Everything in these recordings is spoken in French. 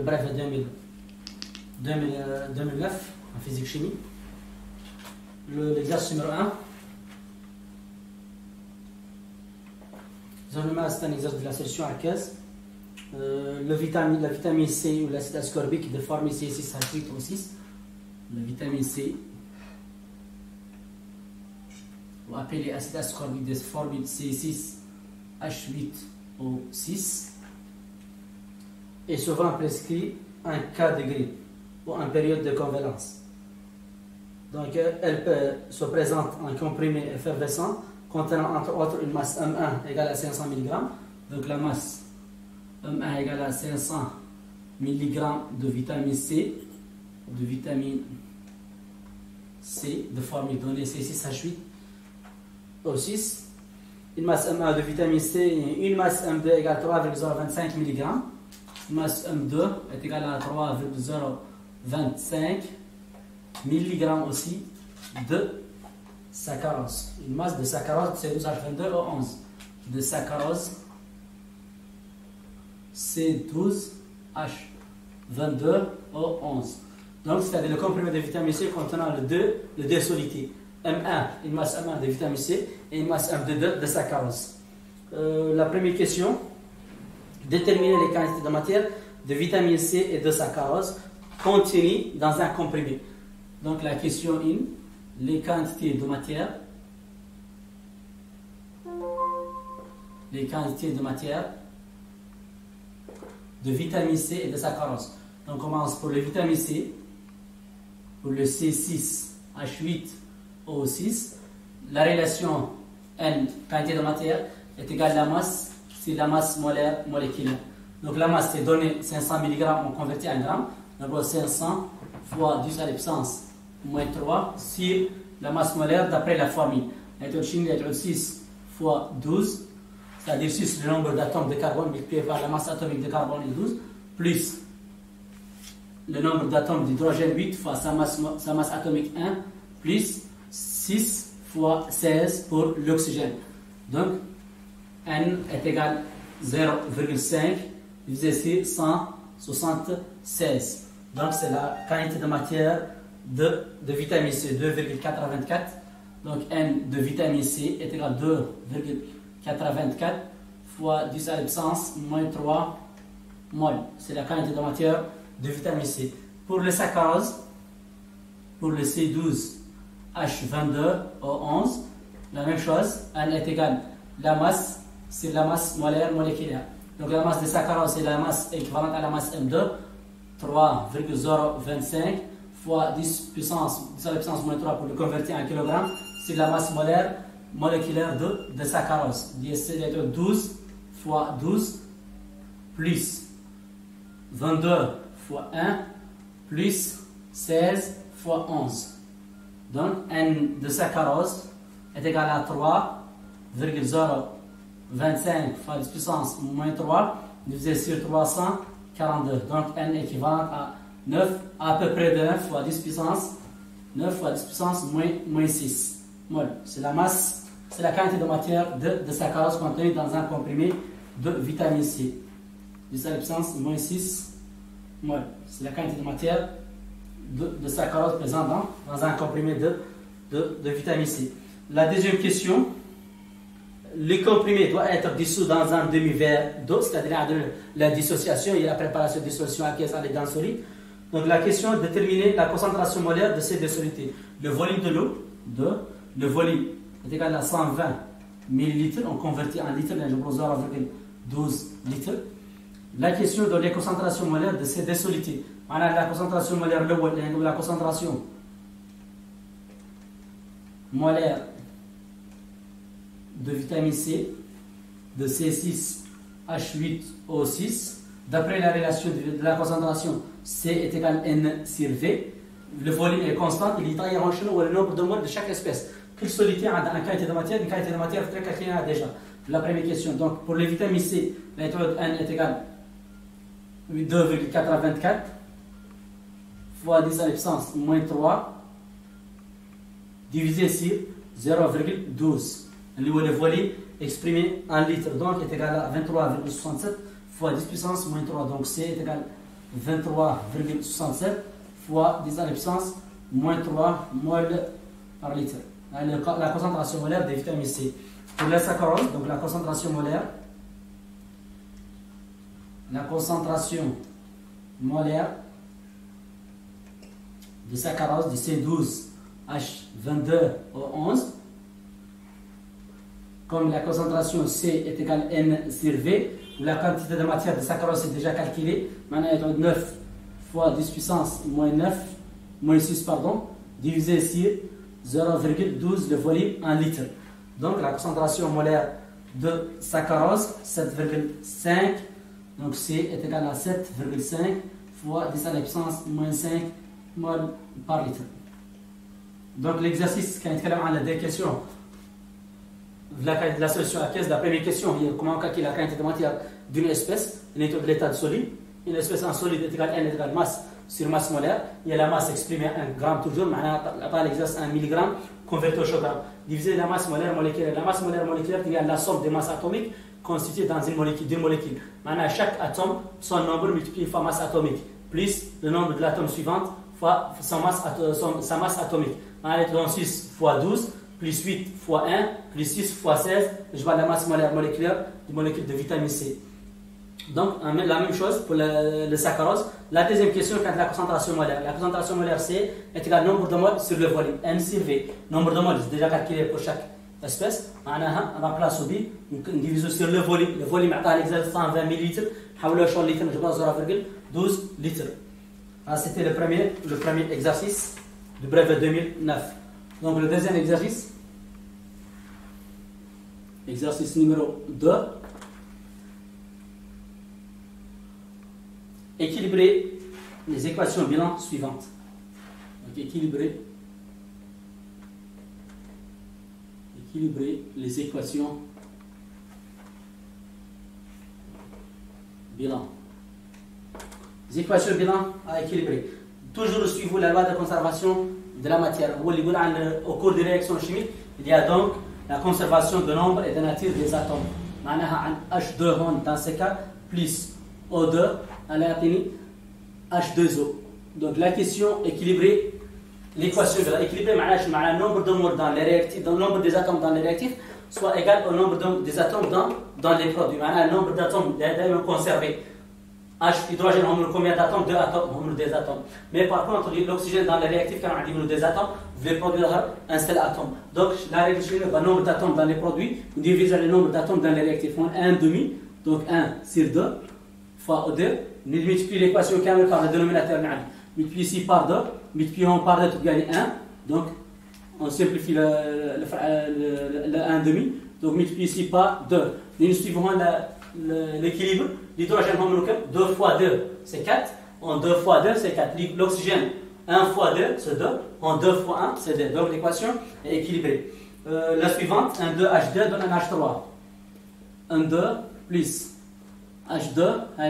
brevet 2009 en physique-chimie. L'exercice numéro 1. C'est un exercice de la solution à 15. La vitamine C ou l'acide ascorbique de forme C6H8O6. La vitamine C, ou appelé acide ascorbique de forme C6H8O6, est souvent prescrit en cas de grippe ou en période de convalescence. Donc, elle se présente en comprimé effervescent contenant entre autres une masse M1 égale à 500 mg. Donc, la masse M1 égale à 500 mg de vitamine C, de formule donnée C6H8O6. Une masse M1 de vitamine C et une masse M2 égale 3,025 mg. Une masse M2 est égale à 3,025 mg aussi de saccharose. Une masse de saccharose C12H22O11. De saccharose C12H22O11. Donc, c'est-à-dire le comprimé de vitamine C contenant le 2 soluté. M1, une masse M1 de vitamine C et une masse M2 de saccharose. La première question, déterminer les quantités de matière de vitamine C et de saccharose contenues dans un comprimé. Donc la question 1, les quantités de matière de vitamine C et de saccharose. Donc on commence pour le vitamine C, pour le C6H8O6. La relation N, quantité de matière, est égale à la masse, c'est la masse molaire moléculaire. Donc la masse c'est donné 500 mg, on convertit en grammes. Donc 500 fois 10 à la puissance moins 3 sur la masse molaire d'après la formule. La méthode chimique est 6 fois 12, c'est-à-dire 6 le nombre d'atomes de carbone multiplié par la masse atomique de carbone est 12, plus le nombre d'atomes d'hydrogène 8 fois sa masse atomique 1, plus 6 fois 16 pour l'oxygène. Donc, N est égal à 0,5 divisé sur 176. Donc, c'est la quantité de matière de vitamine C, 2,84. Donc, N de vitamine C est égal à 2,84 fois 10 à la puissance moins 3 mol. C'est la quantité de matière de vitamine C. Pour le saccharose, pour le C12H22O11, la même chose, N est égal la masse, c'est la masse molaire moléculaire. Donc la masse de saccharose, c'est la masse équivalente à la masse M2, 3,025 fois 10 à la puissance moins 3 pour le convertir en kilogramme, c'est la masse molaire moléculaire de saccharose. C'est 12 fois 12 plus 22 fois 1 plus 16 fois 11. Donc N de saccharose est égal à 3,025 fois 10 puissance moins 3 divisé sur 342. Donc N équivalent à 9 à peu près de 9 fois 10 puissance 9 fois 10 puissance moins 6 mol. C'est la masse, c'est la quantité de matière de saccharose contenue dans un comprimé de vitamine C. 10 à la puissance moins 6 mol. C'est la quantité de matière de saccharose présente dans un comprimé de vitamine C. La deuxième question, le comprimé doit être dissous dans un demi-verre d'eau, c'est-à-dire la dissociation et la préparation de solutions aqueuses à l'état solide. Donc la question est de déterminer la concentration molaire de ces deux solutés. Le volume de l'eau, le volume est égal à 120 ml, on convertit en litres, je prends 0,12 litres. La question de la concentration molaire de ces deux solutés. On a la concentration molaire, la concentration molaire de vitamine C, de C6H8O6, d'après la relation de la concentration C est égal à N sur V, le volume est constant, il est ou le nombre de moles de chaque espèce. Quelle soluté a une quantité de matière? Une quantité de matière très calculée déjà. La première question. Donc pour les vitamines C, la méthode N est égale à 2,84 fois 10 à la puissance moins 3 divisé sur 0,12. Le volume exprimé en litres donc est égal à 23,67 fois 10 puissance moins 3. Donc C est égal 23,67 fois 10 à la puissance moins 3 mol par litre. La concentration molaire des vitamines C. Pour la saccharose, donc la concentration molaire de saccharose de C12H22O11, comme la concentration C est égale N sur V, où la quantité de matière de saccharose est déjà calculée, maintenant elle est 9 fois 10 puissance moins 6, divisé sur 0,12 le volume en litre. Donc la concentration molaire de saccharose, 7,5, donc C est égal à 7,5 fois 10 à la puissance moins 5 mol par litre. Donc l'exercice qui est à des questions de la solution à caisse, la première question, il y a comment calculer la quantité de matière d'une espèce, une étude de l'état de solide. Une espèce en solide est égale N est égale masse sur masse molaire. Il y a la masse exprimée en gramme toujours, par l'exercice 1 mg converti au chocolat. Diviser la masse molaire moléculaire. La masse molaire moléculaire est la somme des masses atomiques constituées dans une molécule. Maintenant, chaque atome, son nombre multiplié fois masse atomique, plus le nombre de l'atome suivante fois sa masse atomique. Maintenant, 6 fois 12, plus 8 fois 1, plus 6 fois 16, je vois la masse molaire moléculaire du molécule de vitamine C. Donc, la même chose pour le saccharose. La deuxième question, quant à la concentration molaire. La concentration molaire C est égale au nombre de moles sur le volume, N sur V. Nombre de moles, c'est déjà calculé pour chaque espèce. On remplace au B, on divise sur le volume. Le volume est à l'exercice 120 ml. حولوا شو litre, je pense 0,12 litres. C'était le premier exercice du brevet 2009. Donc, le deuxième exercice numéro 2. Équilibrer les équations bilan suivantes. Donc, équilibrer les équations bilan. Les équations bilan à équilibrer. Toujours suivez la loi de conservation de la matière. Au cours des réactions chimiques, il y a donc la conservation de nombre et de nature des atomes. H2 dans ce cas, plus O2, H2O. Donc la question équilibrer l'équation de équilibrer le nombre de moles dans les réactifs, le nombre des atomes dans les réactifs soit égal au nombre des atomes dans les produits. Le nombre d'atomes est conservé. H hydrogène, on a combien d'atomes? 2 atomes, on a des atomes. Mais par contre, l'oxygène dans les réactifs, quand on a des atomes, vous voulez produire un seul atome. Donc la règle générale, le nombre d'atomes dans les produits, on divise le nombre d'atomes dans les réactifs. On a 1,5, donc 1 sur 2 fois O2. On multiplie l'équation par le dénominateur. Multiplie ici par 2, multiplions par 2 pour gagner 1. Donc on simplifie le 1,5. Donc multiplie ici par 2. Nous suivons l'équilibre. L'hydrogène, 2 fois 2, c'est 4. En 2 fois 2, c'est 4. L'oxygène, 1 fois 2, c'est 2. En 2 fois 1, c'est 2. Donc l'équation est équilibrée. La suivante, 1, 2, H2 donne un H3. 1, 2 plus H2,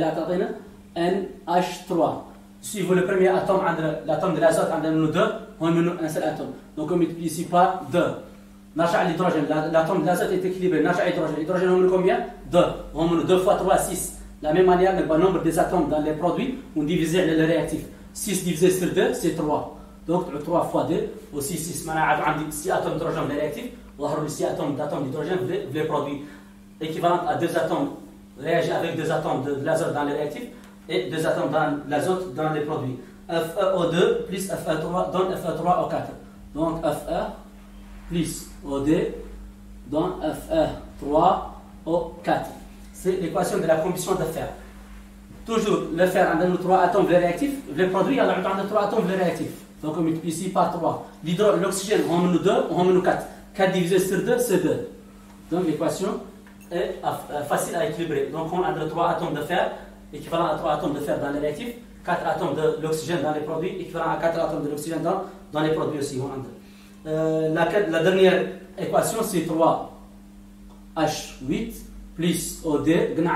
NH3. Suivons le premier atome, l'atome de l'azote, nous 2, on a un seul atome. Donc on multiplie ici par 2. L'hydrogène, l'atome de l'azote est équilibré. L'hydrogène, on a combien? 2. On a 2 fois 3, 6. De la même manière, le nombre des atomes dans les produits, on divise le réactif. 6 divisé sur 2, c'est 3. Donc 3 fois 2, aussi 6. Maintenant, on a 6 atomes d'hydrogène dans les réactifs, on a 6 atomes d'hydrogène dans les produits. Équivalent à 2 atomes réagit avec 2 atomes de l'azote dans les réactifs et 2 atomes dans l'azote dans les produits. FeO2 plus Fe3 donne Fe3O4. Donc Fe plus O2 donne Fe3O4. C'est l'équation de la combustion de fer. Toujours le fer, on a 3 atomes de réactifs, les produits, on a 3 atomes de réactifs. Donc on multiplie ici par 3. L'oxygène, on a 2, on a 4. 4 divisé sur 2, c'est 2. Donc l'équation est facile à équilibrer. Donc on a 3 atomes de fer, équivalent à 3 atomes de fer dans les réactifs, 4 atomes de l'oxygène dans les produits, équivalent à 4 atomes de l'oxygène dans les produits aussi. La dernière équation, c'est 3H8 plus O2.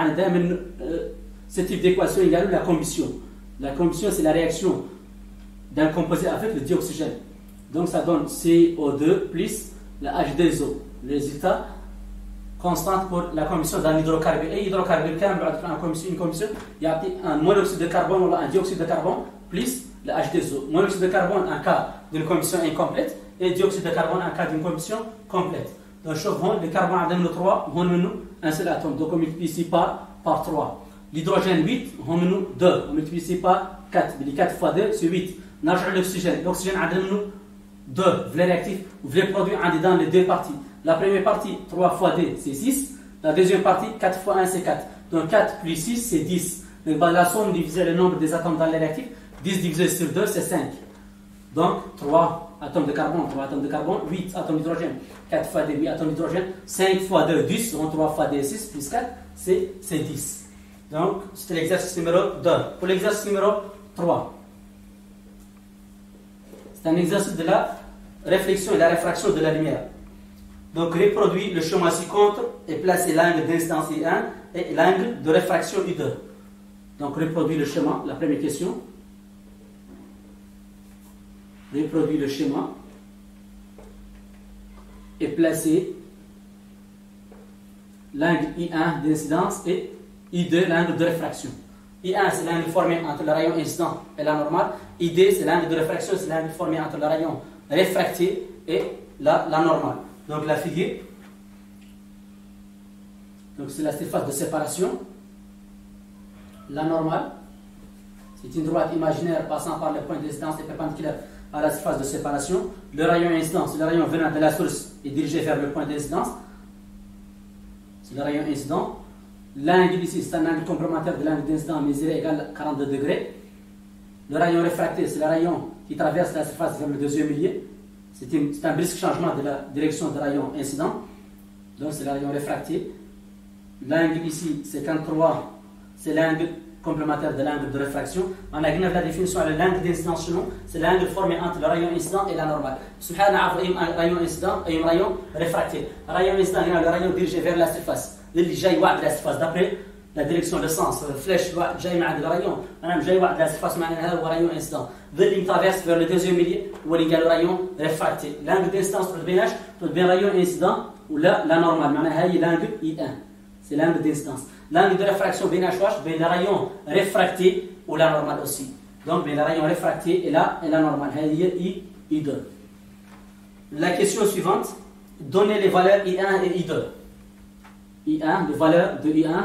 Ce type d'équation égale la combustion. La combustion, c'est la réaction d'un composé avec le dioxygène. Donc ça donne CO2 plus la H2O. Le résultat, constante pour la commission d'un hydrocarbure. Et hydrocarbure, quand une commission, il y a un monoxyde de carbone ou un dioxyde de carbone plus le H2O. Monoxyde de carbone en cas d'une commission incomplète et dioxyde de carbone en cas d'une commission complète. Donc, le carbone a 3, on a un seul atome. Donc, on multiplie ici par 3. L'hydrogène 8, on a 2. On multiplie ici par 4. 4 fois 2, c'est 8. L'oxygène a 2. Les réactifs, les produits dans les deux parties. La première partie, 3 fois 2, c'est 6. La deuxième partie, 4 fois 1, c'est 4. Donc 4 plus 6, c'est 10. Donc la somme divisée le nombre des atomes dans les réactifs, 10 divisé sur 2, c'est 5. Donc 3 atomes de carbone, 3 atomes de carbone, 8 atomes d'hydrogène. 4 fois 2, 8 atomes d'hydrogène. 5 fois 2, 10. Donc 3 fois 2, 6 plus 4, c'est 10. Donc c'était l'exercice numéro 2. Pour l'exercice numéro 3, c'est un exercice de la réflexion et la réfraction de la lumière. Donc, reproduit le schéma ci-contre et placez l'angle d'incidence I1 et l'angle de réfraction I2. Donc, reproduit le schéma, la première question. Reproduit le schéma et placez l'angle I1 d'incidence et I2 l'angle de réfraction. I1 c'est l'angle formé entre le rayon incident et la normale. I2 c'est l'angle de réfraction, c'est l'angle formé entre le rayon réfracté et la normale. Donc la figure, c'est la surface de séparation. La normale, c'est une droite imaginaire passant par le point d'incidence et perpendiculaire à la surface de séparation. Le rayon incident, c'est le rayon venant de la source et dirigé vers le point d'incidence. C'est le rayon incident. L'angle ici, c'est un angle complémentaire de l'angle d'incident mesuré égal à 42 degrés. Le rayon réfracté, c'est le rayon qui traverse la surface vers le deuxième milieu. C'est un brusque changement de la direction du rayon incident. Donc c'est le rayon réfracté. L'angle ici, c'est 53, c'est l'angle complémentaire de l'angle de réfraction. On a la définition de l'angle d'incidence chez nous, c'est l'angle formé entre le rayon incident et la normale. Subhanallah, un rayon incident et un rayon réfracté. Le rayon incident, il y a le rayon dirigé vers la surface. اللي جاي واحد للسفاس d'après la direction de sens الفلاش جاي مع الرايون انا جاي واحد للسفاس معناها هذا هو رايون انسيدون اللي traverse vers le deuxième milieu هو اللي قالوا رايون ريفراكتي l'angle d'incidence بين رايون انسيدون ولا لا نورمال معناها هي l'angle I1 c'est l'angle d'incidence l'angle de réfraction بين واش بين le rayon réfracté ou la normale aussi donc بين le rayon réfracté et la normale هذه هي I2 la question suivante donnez les valeurs I1 et I2 I1, les valeurs de I1,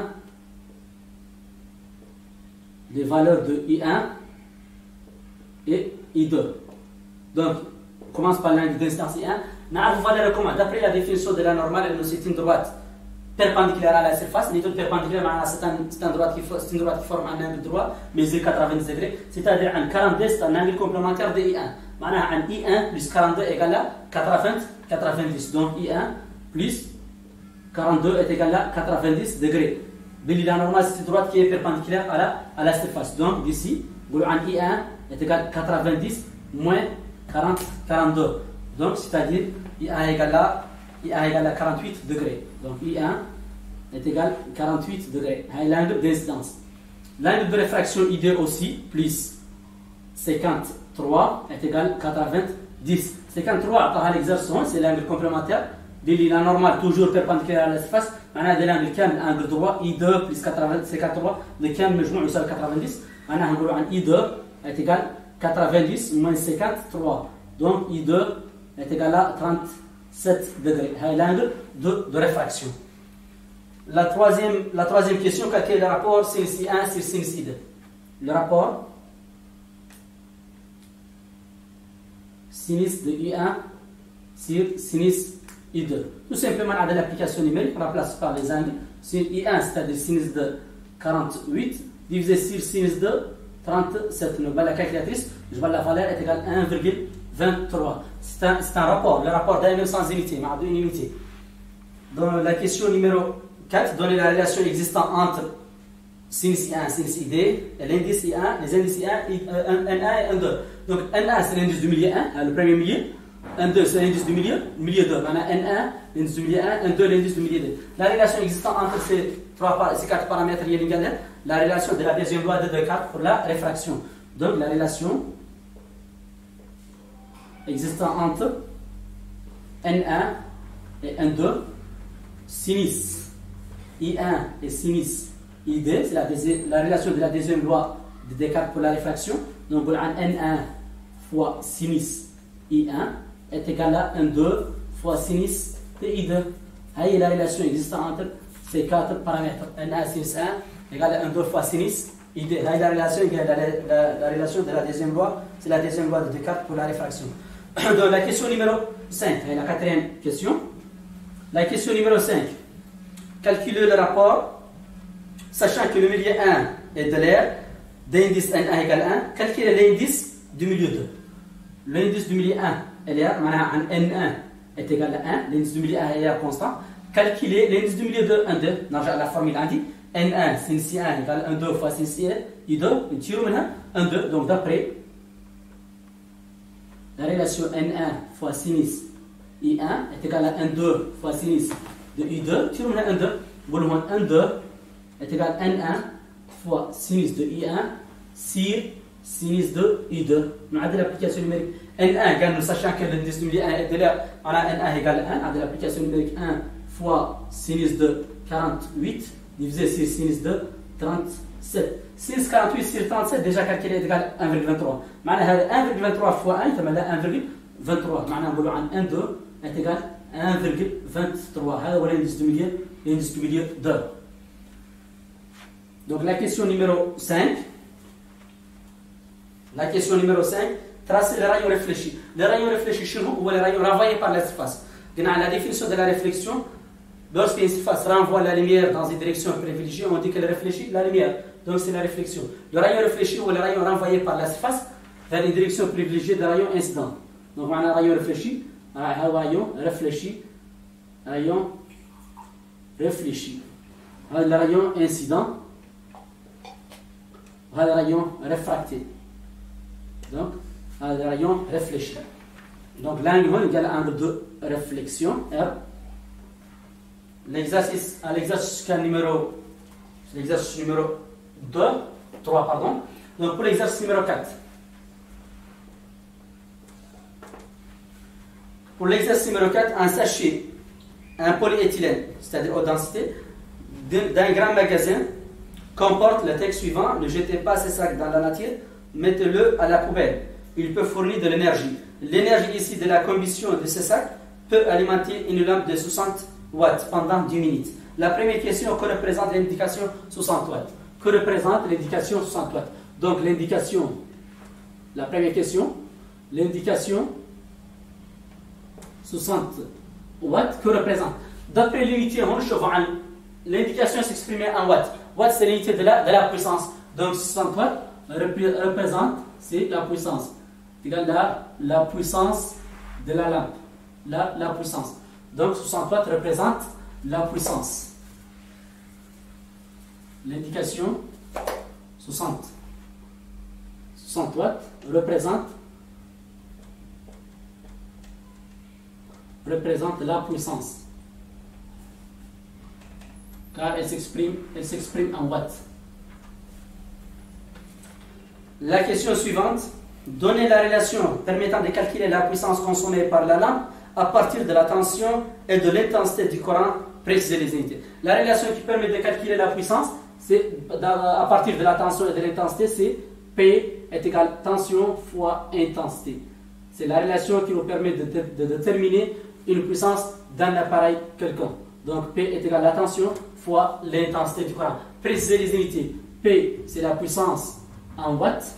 les valeurs de I1 et I2. Donc, on commence par l'angle d'incidence I1. Nous valeurs comment? D'après la définition de la normale, c'est une droite perpendiculaire à la surface. L'étude perpendiculaire, c'est une droite qui forme un angle droit, mesure 90 degrés. C'est-à-dire un 42, c'est un angle complémentaire de I1. Maintenant, un I1 plus 42 égale à 90. Donc, I1 plus 42 est égal à 90 degrés. La normale, c'est une droite qui est perpendiculaire à la surface. Donc, d'ici, I1 est égal à 90 moins 42. Donc, c'est-à-dire, I1 égale à 48 degrés. Donc, I1 est égal à 48 degrés. C'est l'angle d'incidence. L'angle de réfraction I2 aussi, plus 53 est égal à 90. 53, l'exercice, c'est l'angle complémentaire. La normale toujours perpendiculaire à la surface معناها l'angle كامل angle droit I2 plus 53 le كامل مجموع يساوي 90 معناها نقولوا عن I2 est égal 90 moins 53 donc I2 est égal à 37 degrés c'est l'angle de réfraction. La troisième question, quel est le rapport sinus I1 sur sinus I2? Le rapport sinus de I1 sur sinus I2. Tout simplement, on a l'application numérique, on remplace par les angles. I1, c'est-à-dire sinus de 48, divisé sur sinus de 37. Donc, la calculatrice, je vois la valeur est égale à 1,23. C'est un rapport, le rapport d'un sans unité, mais d'une unité. Dans la question numéro 4, donnez la relation existante entre sinus I1 et sinus I2, et l'indice I1, les indices I1, N1 et N2. Donc, N1, c'est l'indice du milieu 1, le premier milieu. N2 c'est l'indice du milieu 2. Maintenant N1, l'indice du milieu 1, N2, l'indice du milieu 2. La relation existante entre ces quatre paramètres, la relation de la deuxième loi de Descartes pour la réfraction. Donc la relation existante entre N1 et N2 sinus I1 et sinus ID, c'est la relation de la deuxième loi de Descartes pour la réfraction. Donc, N1 fois sinus I1 est égal à N2 fois sinus de I2. Voyez la relation existante entre ces quatre paramètres. N1 sinus 1 égale à N2 fois sinus ID. Voyez la relation la relation de la deuxième loi, c'est la deuxième loi de Descartes pour la réfraction. Donc, la question numéro 5, la quatrième question. La question numéro 5. Calculer le rapport, sachant que le milieu 1 est de l'air, d'indice N1 égale 1, calculer l'indice du milieu 2. L'indice du milieu 1 est l'air, N1 est égal à 1, l'indice du milieu 1 est l'air constant. Calculer l'indice du milieu 2, 1, 2, dans la formule indique N1 sinus I1 égale 1, 2 fois sinus I2, on tire maintenant 1, 2, donc d'après la relation N1 fois sinus I1 est égal à 1, 2 fois sinus de I2, tire maintenant 1, 2, volume 1, 2 est égal à N1 fois sinus de I1 sur sinus de I2. Nous avons l'application numérique N1, nous sachant que l'indice du milieu 1 est de l'air, on a N1 égale à 1, on a l'application numérique 1 fois sinus de 48 divisé sur sinus de 37. Sinus 48 sur 37 déjà calculé est égal à 1,23. معناها 1,23 fois 1 يتملى 1,23. معناها نقولوا عن 1 2 est égal à 1,23. هذا هو l'indice du milieu 2. Donc la question numéro 5. La question numéro 5, tracer les rayons réfléchis. Les rayons réfléchis chez nous ou les rayons renvoyés par la surface. La définition de la réflexion, lorsqu'une surface renvoie la lumière dans une direction privilégiée, on dit qu'elle réfléchit la lumière. Donc c'est la réflexion. Le rayon réfléchi ou le rayon renvoyé par la surface vers une direction privilégiée des rayons incidents. Donc on a un rayon réfléchi, un rayon réfléchi, rayon réfléchi. Le rayon incident, le rayon réfracté. Donc, le rayon réfléchi. Donc, l'angle égale à l'angle de réflexion, R. L'exercice numéro 3, pardon. Donc, pour l'exercice numéro 4. Pour l'exercice numéro 4, un sachet, un polyéthylène, c'est-à-dire haute densité, d'un grand magasin, comporte le texte suivant: ne jetez pas ces sacs dans la nature, mettez-le à la poubelle. Il peut fournir de l'énergie. L'énergie ici de la combustion de ces sacs peut alimenter une lampe de 60 watts pendant 10 minutes. La première question, que représente l'indication 60 watts? Que représente l'indication 60 watts? Donc l'indication, la première question, l'indication 60 watts, que représente? D'après l'unité, l'indication s'exprime en watts. Watt, c'est l'unité de la puissance. Donc 60 watts représente, c'est la puissance. C'est égal à la puissance de la lampe. La puissance. Donc 60 watts représente la puissance. L'indication 60 watts représente la puissance. Car elle s'exprime en watts. La question suivante, donnez la relation permettant de calculer la puissance consommée par la lampe à partir de la tension et de l'intensité du courant, précisez les unités. La relation qui permet de calculer la puissance, c'est à partir de la tension et de l'intensité, c'est P est égal à tension fois intensité. C'est la relation qui nous permet de déterminer une puissance d'un appareil quelconque. Donc P est égal à la tension fois l'intensité du courant. Précisez les unités. P, c'est la puissance en watts.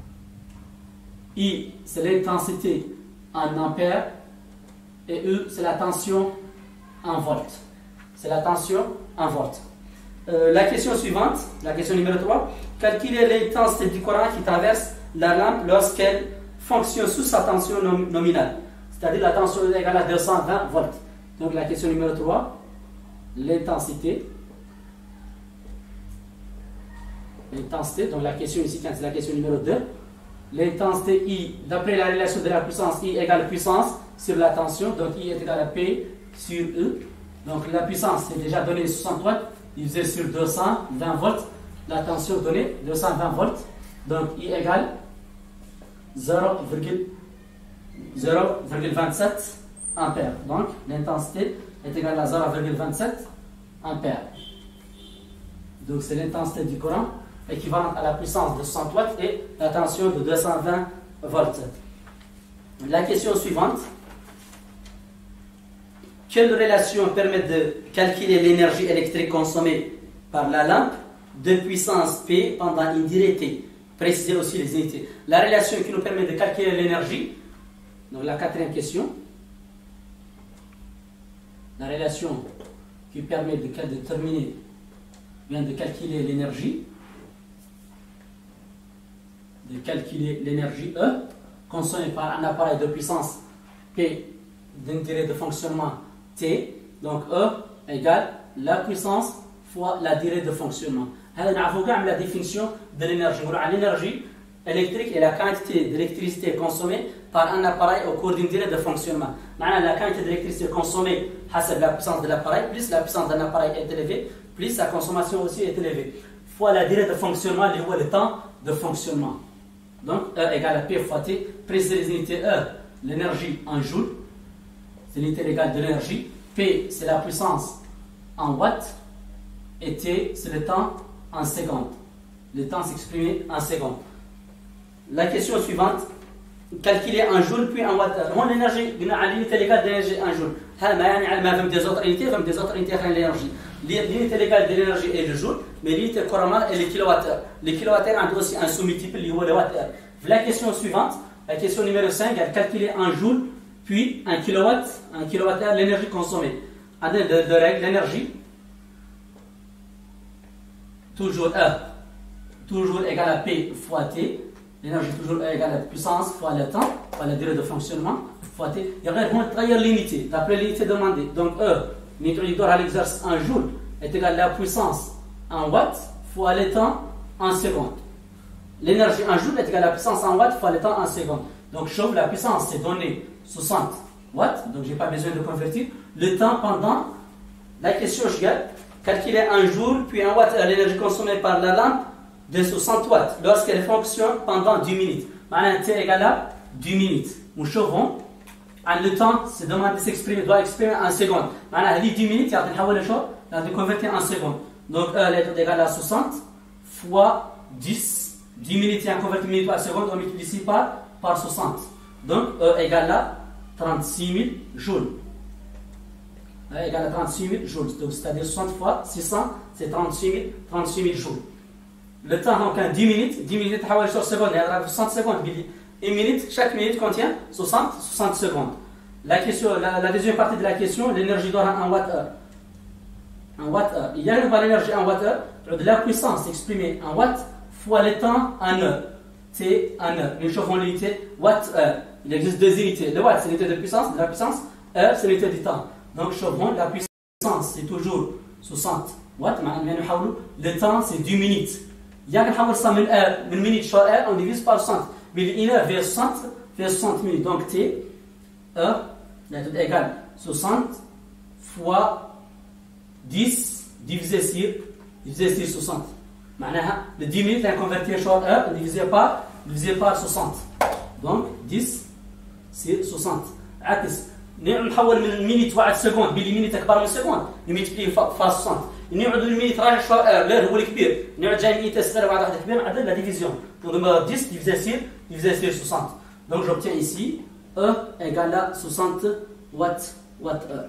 I, c'est l'intensité en ampères. Et E, c'est la tension en volts. C'est la tension en volts. La question suivante, la question numéro 3. Calculez l'intensité du courant qui traverse la lampe lorsqu'elle fonctionne sous sa tension nominale. C'est-à-dire la tension est égale à 220 volts. Donc la question numéro 3. L'intensité, donc la question ici, c'est la question numéro 2. L'intensité I, d'après la relation de la puissance, I égale puissance sur la tension, donc I est égal à P sur E. Donc la puissance est déjà donnée 60 watts, divisé sur 220 volts. La tension donnée 220 volts, donc I égale 0,27 ampères. Donc l'intensité est égale à 0,27 ampères. Donc c'est l'intensité du courant équivalente à la puissance de 60 watts et la tension de 220 volts. La question suivante. Quelle relation permet de calculer l'énergie électrique consommée par la lampe de puissance P pendant une durée T? Précisez aussi les unités. La relation qui nous permet de calculer l'énergie, donc la quatrième question. La relation qui permet de déterminer, bien de calculer l'énergie, E, consommée par un appareil de puissance P d'une durée de fonctionnement T, donc E égale la puissance fois la durée de fonctionnement. La définition de l'énergie. L'énergie électrique est la quantité d'électricité consommée par un appareil au cours d'une durée de fonctionnement. La quantité d'électricité consommée, c'est la puissance de l'appareil, plus la puissance d'un appareil est élevée, plus sa consommation aussi est élevée, fois la durée de fonctionnement, le temps de fonctionnement. Donc E égale à P fois T. Précisez les unités. E, l'énergie en joules, c'est l'unité légale de l'énergie. P, c'est la puissance en watts. Et T, c'est le temps en secondes. Le temps s'exprime en secondes. La question suivante. Calculer en joules puis en watts. L'énergie, l'unité légale de l'énergie en joules. Même des autres unités, de l'énergie. L'unité légale de l'énergie est le joule, mais l'unité couramment est les kilowattheures. Les kilowattheures ont aussi un sous-multiple, les wattheures. La question suivante, la question numéro 5, elle calculer en joules puis un kilowattheure l'énergie consommée. De règle, l'énergie, toujours E, toujours égale à P fois T. L'énergie toujours E égale à la puissance fois le temps, fois la durée de fonctionnement, fois T. Il y a l'unité, d'après l'unité demandée. Donc E, l'unité à l'exercice en joules, est égale à la puissance en watts fois le temps en secondes. L'énergie en joules est égale à la puissance en watts fois le temps en secondes. Donc, chauffe, la puissance c'est donné 60 watts, donc je n'ai pas besoin de convertir. Le temps pendant la question égale, calculer un joule puis un watt l'énergie consommée par la lampe de 60 watts lorsqu'elle fonctionne pendant 10 minutes. Maintenant, T égale à 10 minutes. Nous chauffons. Le temps, c'est demandé doit exprimer en secondes. Maintenant, 10 minutes, il y a de convertir en secondes. Donc, E est égal à 60 fois 10. 10 minutes, il y a converti minutes par seconde, on multiplie par 60. Donc, E égale à 36 000 joules. E égale à 36 000 joules. Donc, c'est-à-dire 60 fois 600, c'est 36 000 joules. Le temps, donc, 10 minutes, 10 minutes, sur seconde, il y a 60 secondes. Une minute, chaque minute contient 60 secondes. La deuxième partie de la question, l'énergie d'or en watt-heure. En watt-heure. Il y a l'énergie en watt-heure, de la puissance exprimée en watts fois le temps en heure. T en heure. Nous chauffons l'unité watt-heure. Il existe deux unités. Le watt, c'est l'unité de puissance. La puissance, heure, c'est l'unité du temps. Donc, chauffons la puissance, c'est toujours 60 watts. Le temps, c'est 10 minutes. Il y a une minute sur heure, on divise par 60. Mais une heure vers 60 minutes. Donc T, E, est égal 60 fois 10 divisé sur 60. معناها le 10 minutes est converti sur heure divisé par 60. Donc 10 c'est 60. عكس نحول من minute واحد سكوند بالمينيت اكبر من سكوند نملتبليه فار 60. نعود المينيت راجع شو غير هو الكبير نعود جاي مينيت صغيره بعد واحد كبير نعدل لا ديفيزيون. Donc 10 divisé sur 60. Donc j'obtiens ici E égale à 60 watt-heure.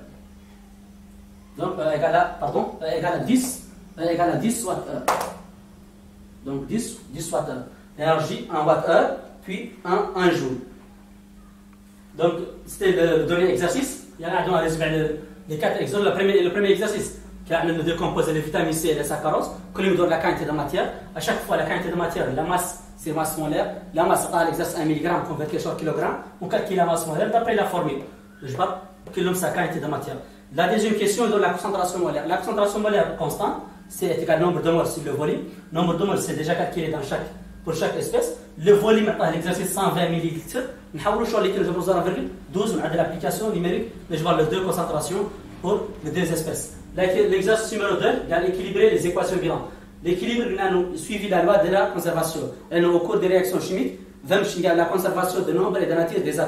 Donc E égale à 10 watt-heure. Donc 10 watt-heure. L'énergie en watt-heure, puis en joule. Donc c'était le dernier exercice. Il y a un résumé des 4 exercices. Le premier exercice qui a de décomposer les vitamines C et les saccharose, que nous donne la quantité de matière. À chaque fois, la quantité de matière, la masse, c'est masse molaire. La masse, à l'exercice 1 mg convertie sur kilogramme. On calcule la masse molaire d'après la formule. Je ne sais pas quelle est sa quantité de matière. La deuxième question est de la concentration molaire. La concentration molaire constante, c'est égal au nombre de moles sur le volume. Le nombre de moles, c'est déjà calculé pour chaque espèce. Le volume, à l'exercice 120 ml. Nous avons choisi le 12, on a de l'application numérique, mais je vois les deux concentrations pour les deux espèces. L'exercice numéro 2, il a équilibré les équations bilan. L'équilibre, nous a suivi la loi de la conservation. Et au cours des réactions chimiques, la conservation de nombre et de nature des atomes.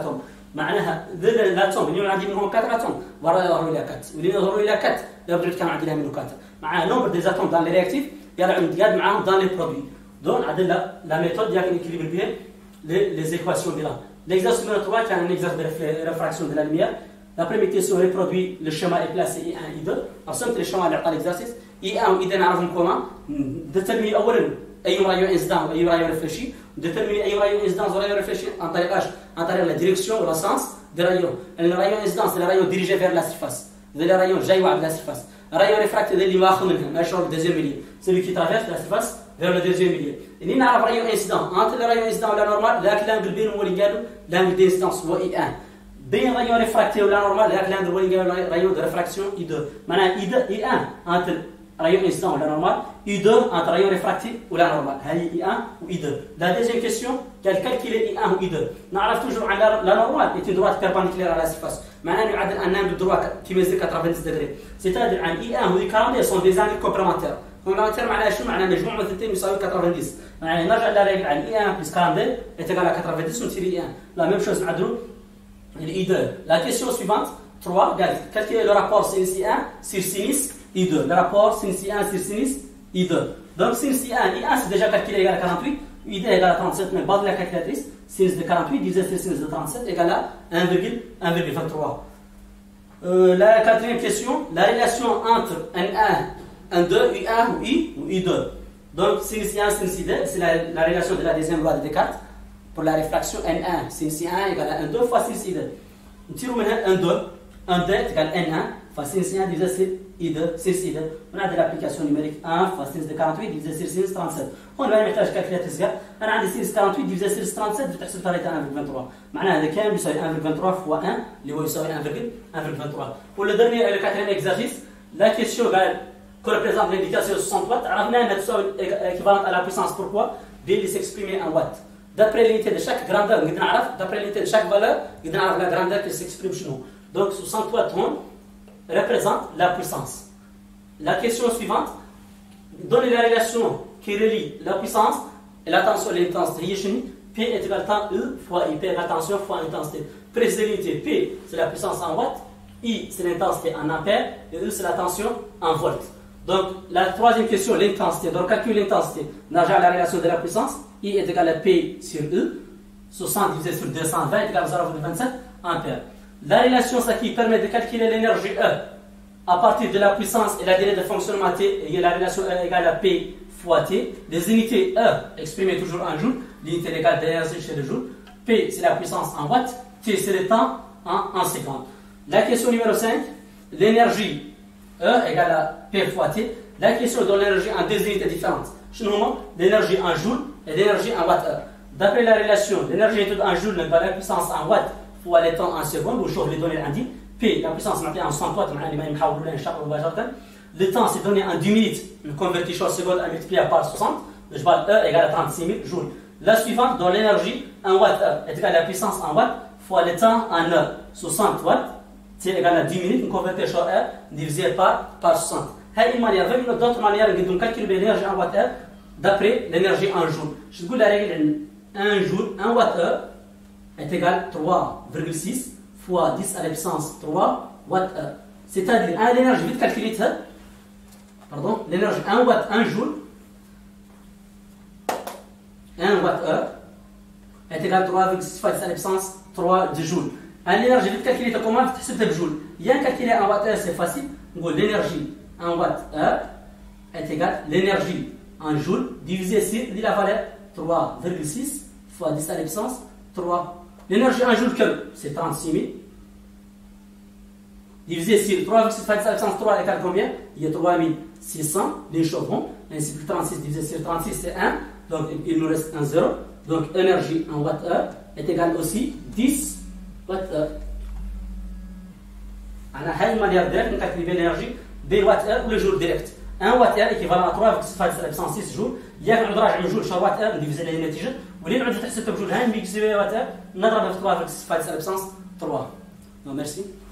معناها لاتون اليوم عندي منهم 4 اتوم يظهروا الى 4 واللي يظهروا الى 4 لابد كان عندنا منه 4 مع نومبر دي زاتوم دان لي رياكتيف يقعد معاهم دان لي برودوي دون عندنا لا ميثود ديال نيكيليبر بيان لي زيكواسيون ديالها l'exercice numéro 3 كان un exercice de réfraction de la lumière. La première question reproduit le schéma est placé I1 I2 ensuite le schéma اللي عطى l'exercice I1 و I2 نعرفهم كوما ديترميني اولا اي رايون انسدان واي رايون ريفليشي ديترميني اي رايون انسدان ورايون ريفليشي عن طريق اش عن طريق لا ديريكسيون ولا سانس دي رايون الرايون انسدان سي رايون ديريجي فير لا سيرفاس دي رايون جاي واحد لا سيرفاس رايون ريفراكتي اللي واخد منها ماشي هو الدوزيام ميلي celui qui traverse la surface vers le deuxième milieu. Et nous avons rayon incident entre le rayon incident et la normale, l'angle بين ولينغال l'angle d'incidence هو I1. بين rayon réfracté ولا normale, l'angle ولينغال rayon de réfraction I2. معناها I1 entre rayon incident ولا normale, I2 entre rayon réfracté ولا normale. هذه I1 و I2. La deuxième question, quel calculer I1 ou I2. نعرف toujours على la normale est une droite perpendiculaire à la surface. معناها يعادل un angle droit qui mesure 90 degrés. C'est-à-dire عن I1 و I40 sont des angles complémentaires. كومبلمنتير معناها شنو؟ معناها مجموع مثلثين يساوي 90 معناها نرجع للريغل عن اي 1 بلس 42 est égal à 90 ونسيري اي 1 لا ميم شوز نعدلو الاي 2 لا كيسيون سويفانت 3 قال calculer le rapport sinus I1 sur sinus I2 le rapport sinus I1 sur sinus I2 donc sinus I1 c'est déjà calculé égal à 48 I2 égal à 37 mais base de la calculatrice sinus de 48 divisé sur sinus de 37 égal à 1,23 la quatrième question la relation entre N1 1, 2, I1 ou I2. Donc, sinus I1, sinus I2, c'est la relation de la deuxième loi de Descartes. Pour la réfraction N1, sinus I1 égale à 1, 2 fois sinus I2. Nous tirons maintenant 1, 2. 1, 2 égale N1 fois sinus I1 divisé sur I2, sinus I2. On a de l'application numérique 1 fois sinus de 48 divisé sur sinus 37. On va mettre la calculatrice. On a sinus 48 divisé sur 37 بتحسب طريقة 1,23. معناها هذا كان بيساوي 1,23 fois 1 اللي هو يساوي 1,23. Pour le dernier et le quatrième exercice, la question قال que représente l'indication 60 watts, عرفنا أنها تساوي équivalente à la puissance. Pourquoi? Bien s'exprimer en watts. D'après l'unité de chaque grandeur, نقدر نعرف d'après l'unité de chaque valeur, نقدر نعرف la grandeur qui s'exprime chez nous. Donc 60 watts représente la puissance. La question suivante, donnez la relation qui relie la puissance et la tension et l'intensité. P est égal à temps E fois I. P égale tension fois intensité. Précisez l'unité. P c'est la puissance en watts, I c'est l'intensité en ampères et E c'est la tension en volts. Donc, la troisième question, l'intensité. Donc, calcule l'intensité. On a la relation de la puissance. I est égal à P sur E. 60 divisé sur 220 est égal à 0,27 ampères. La relation, ça qui permet de calculer l'énergie E à partir de la puissance et la durée de fonctionnement T. Et la relation E égale à P fois T. Les unités E exprimées toujours en joule. L'unité légale d'énergie chez le joule. P, c'est la puissance en watts. T, c'est le temps en secondes. La question numéro 5. L'énergie E égale à P fois T. La question de l'énergie en deux unités différentes. L'énergie en joule et l'énergie en watt-heure. D'après la relation, l'énergie en joule n'est pas la puissance en watt fois le temps en secondes, ou je les données lundi. P, la puissance est en 100 watts, le temps c'est donné en 10 minutes, on convertit chaque seconde à multiplier par 60, je vois E égale à 36 000 joules. La suivante, dans l'énergie en watt-heure, est égale à la puissance en watt fois le temps en heure, 60 watts. C'est égal à 10 minutes, on convertit chaque heure divisé par 60. هذه المانيير غير d'autres manières نقدروا نكالكولوا l'énergie en watt heure d'après l'énergie en joule. Je تقول la règle 1 joule 1 watt heure est égal à 3,6 fois 10 à la puissance 3 watt heure. C'est-à-dire l'énergie vite calculée pardon, l'énergie 1 watt 1 joule 1 watt heure est égal à 3,6 fois 10 à la puissance 3 de joule. L'énergie vite calculée comment tu sais joule. Il y a calculer en watt heure c'est facile. L'énergie en watt heure est égale à l'énergie en joule divisé sur la valeur 3,6 fois 10 à la puissance 3. L'énergie en joule c'est 36 000 divisé sur 3,6 fois 10 à la puissance 3 égale combien? Il y a 3600 les chevrons. Ainsi que 36 divisé sur 36 c'est 1. Donc il nous reste un 0. Donc énergie en watt heure est égale aussi 10 watt heure. على هاي المانيير ديريكت نكالكولي l'énergie بين وات اور ولا جول ديريكت 1 وات اور ايكيفالون 3,6 جول ياك نعود راجع الجول شهر وات اور نديفيزي عليه النتيجه ولين نعود تحسب بجول هاي ميكسي وات اور نضربها في 3,6 3. ميرسي.